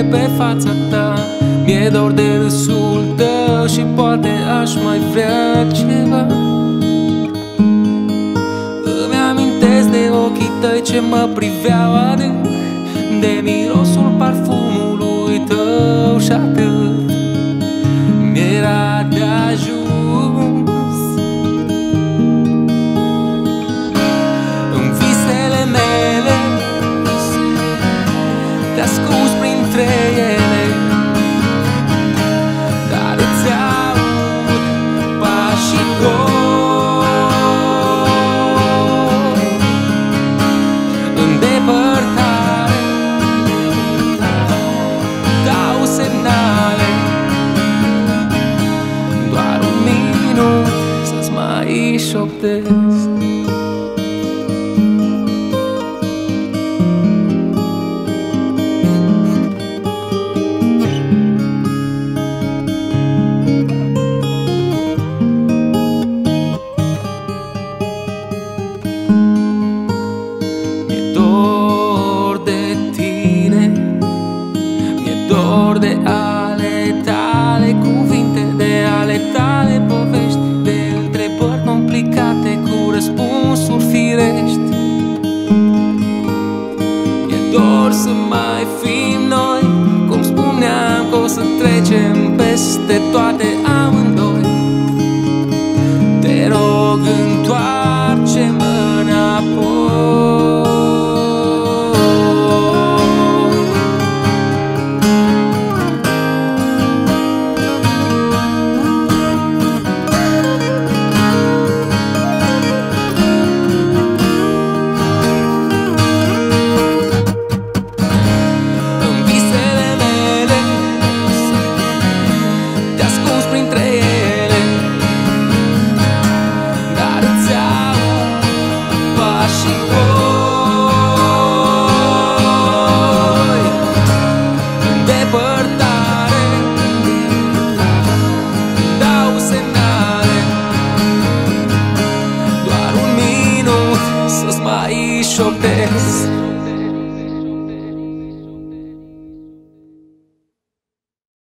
de pe fața ta. Mi-e dor de râsul tău și poate aș mai vrea ceva. Îmi amintesc de ochii tăi ce mă priveau adânc, de mirosul parfumului tău și atât mi-era de ajuns. În visele mele te ascunzi printre ele, dar îți aud pașii goi. În depărtare dau semnale, doar un minut să-ți mai șoptesc. Dor de ale tale cuvinte, de ale tale povești, de întrebări complicate cu răspunsuri firești. Mi-e dor să mai fim noi, cum spuneam că o să trecem peste toate amândoi. Te rog, întoarce-mă înapoi. Să-ți mai șoptesc.